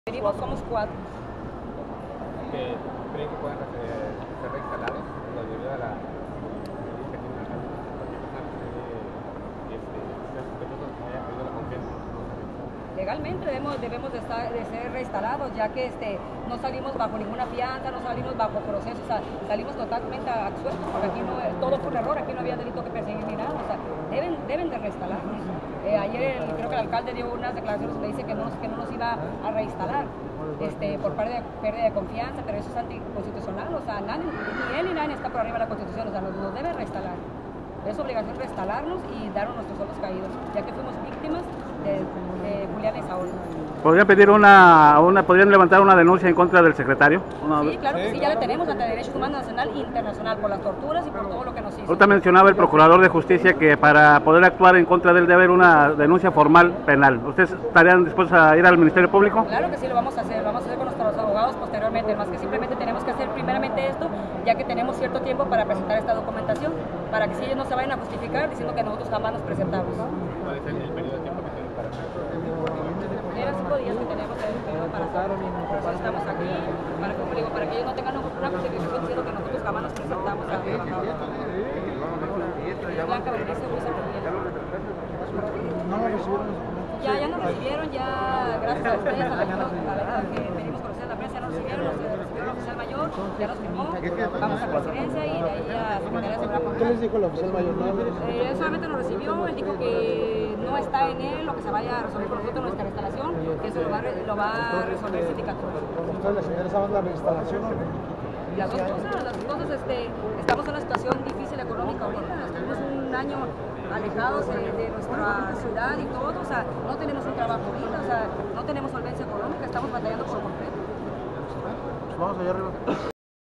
Venimos, somos 4. ¿Creen que puedan ser reinstalados debido a la Legalmente debemos de ser reinstalados, ya que no salimos bajo ninguna fianza, no salimos bajo proceso, o sea, salimos totalmente absueltos, porque aquí no, todo fue un error, aquí no había delito que perseguir ni nada, o sea, deben de reinstalarnos. Ayer creo que el alcalde dio unas declaraciones que dice que no nos iba a reinstalar por pérdida de confianza, pero eso es anticonstitucional, o sea, ni él ni nadie está por arriba de la Constitución, o sea, nos debe reinstalar. Es obligación reinstalarnos y darnos nuestros solos caídos, ya que fuimos víctimas de Julián y Saúl. ¿Podrían pedir podrían levantar una denuncia en contra del secretario? Sí, claro que sí, ya la tenemos ante Derechos Humanos Nacional e Internacional por las torturas y por todo lo que nos hizo. Ahorita mencionaba el Procurador de Justicia que para poder actuar en contra de él debe haber una denuncia formal penal. ¿Ustedes estarían dispuestos a ir al Ministerio Público? Claro que sí, lo vamos a hacer con nuestros abogados posteriormente, más que simplemente tenemos que hacer primeramente esto, ya que tenemos cierto tiempo para presentar esta documentación, para que si ellos no se vayan a justificar diciendo que nosotros jamás nos presentamos. ¿Cuál es el periodo de tiempo que tienen para hacer? Eran 5 días que tenemos el periodo para hacerlo. Por eso estamos aquí, para que ellos no tengan una justificación diciendo que nosotros jamás nos presentamos a Blanca Berenice Huizar. ¿No lo recibieron? Ya nos recibieron, ya gracias a ustedes, a la verdad que venimos con ustedes, la prensa ya nos recibieron, nos recibió el oficial mayor, ya nos firmó, vamos a presidencia y de ahí a Secretaría de Seguridad Pública. ¿Qué les dijo el oficial mayor? Él solamente nos recibió, él dijo que no está en él lo que se vaya a resolver con nosotros nuestra instalación, que eso lo va a resolver el sindicato. ¿Ustedes les interesa más la reinstalación? Las dos cosas, estamos en una situación difícil económica ahorita, estuvimos un año alejados de nuestra ciudad y todo, o sea, no tenemos un trabajo ahorita, o sea, no tenemos solvencia económica, estamos batallando por completo. Vamos allá arriba.